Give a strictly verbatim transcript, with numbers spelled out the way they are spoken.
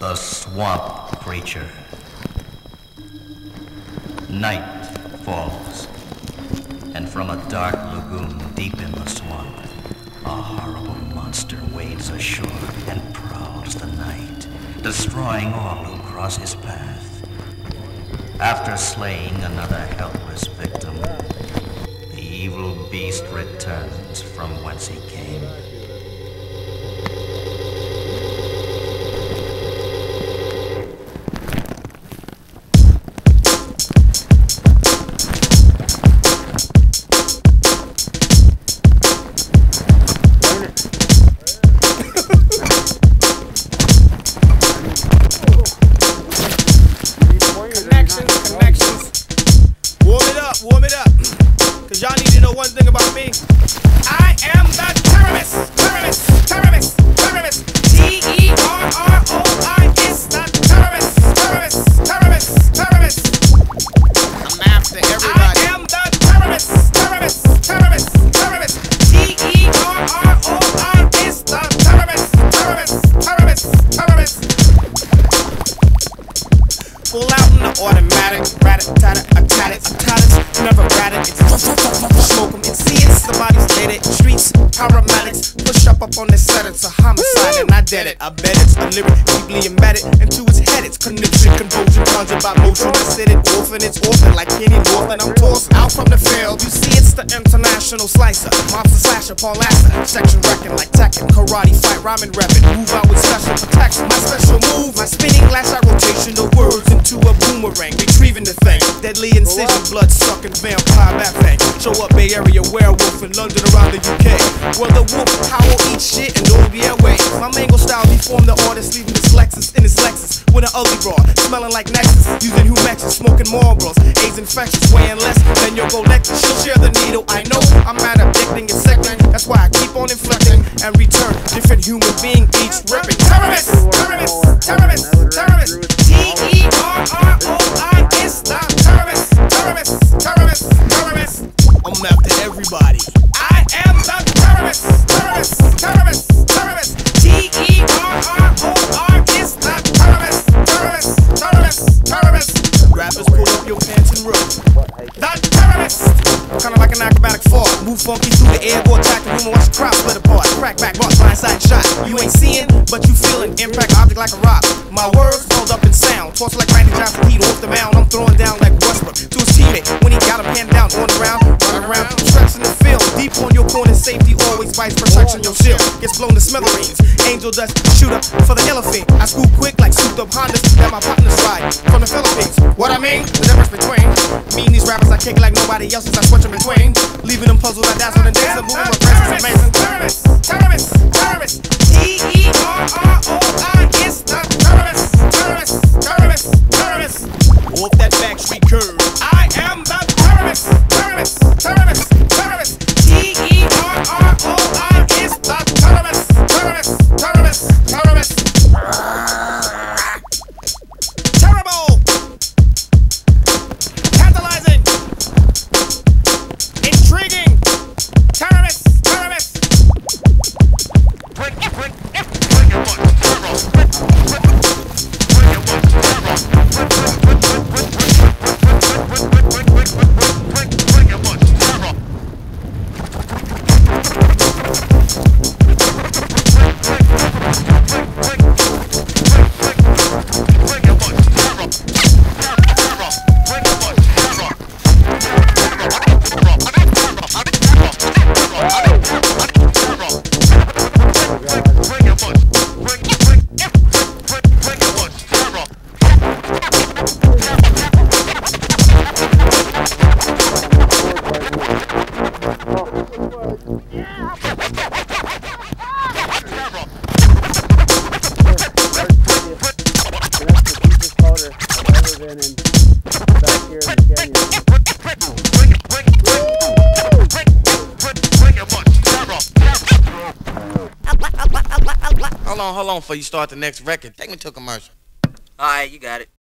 The swamp creature. Night falls, and from a dark lagoon deep in the swamp, a horrible monster wades ashore and prowls the night, destroying all who cross his path. After slaying another helpless victim, the evil beast returns from whence he came. Warm it up, cause y'all need to know one thing about me. I am the terrorist, terrorist, terrorist, terrorist. T E R R O I S, the terrorist, terrorist, terrorist, terrorist. I'm after everybody. I am the terrorist, terrorist, terrorist, terrorist. T E R R O I S, the terrorist, terrorist, terrorist, terrorist. Full out in the automatic, rat-a-tat-a, a-tat-it, a-tat-it. Never rat it, it's smoke them and see it. Somebody's dead it. Streets, paramedics, push up up on the set. It's a homicide and I dead it. I bet it's a lyric deeply embedded into his head. It's conniption, convulsion, conjured by motion. I said it orphan, it's orphan like Kenny Northland. I'm tossed out from the field. You see, it's the international slicer, monster slasher, Paul Lasser. Section wrecking like Tekken, karate fight, rhyming, reppin'. Move out with special protection. My special move, my spinning lash out rotational words into a boomerang, retrieving the thing. Deadly incision, blood sucking vampire bat bang. Show up Bay Area werewolf in London around the U K. Well, the wolf howl, eat shit and don't be away. My mango style deformed the artist, leaving this Lexus in his Lexus with an ugly broad, smelling like Nexus, using Humexes, smoking Marlboros. AIDS infectious, weighing less than your Golexus. She'll share the needle, I know. I'm mad addicting and second. That's why I keep on inflecting and return different human being each ripping. Terrorist, terrorist, terrorist, terrorist. T E R R O I S, the terrorist, terrorist, terrorist, terrorist. I'm after everybody. I am the terrorist, terrorist, terrorist, terrorist. T E R R O R S, the terrorist, terrorist, terrorist, terrorist. Rappers pull up your pants and run. The terrorist. Kinda like an acrobatic fall. Move funky through the air, go attack the room and watch the crowd split apart. Crack back, bust, blindside shot. You ain't seeing, but you feeling. Impact object like a rock. My words rolled up in sound. Toss like Randy Johnson, heat off the mound. I'm throwing down like Westbrook to his teammate when he got him hand down on the ground, running around, stretching the field. Deep on your corner, safety always vice protection. Your shield gets blown to smithereens. Angel dust, shoot up for the elephant. I scoop quick like souped up Hondas that my partners ride from the Philippines. What I mean? The difference between me and these rappers, I kick like nobody else since I switch in between. Leaving them puzzled, I dazzle and dance and moving my presence amazing. Terrorist, terrorist, terrorist. T E R R O I S, the terrorist, terrorist, terrorist, terrorist. Off that back street curve. I am the terrorist, terrorist, terrorist, terrorist. T E R R O I S, the terrorist, terrorist, terrorist, terrorist. Terrible. Tantalizing. Intriguing. Terrorist, terrorist. Bring, bring, bring your one, terror. Bring, bring, bring your one, terror. Bring, bring, bring, bring, bring, bring, bring, bring, bring, bring, bring your one, terror. Hold on, hold on before you start the next record. Take me to a commercial. Alright, you got it.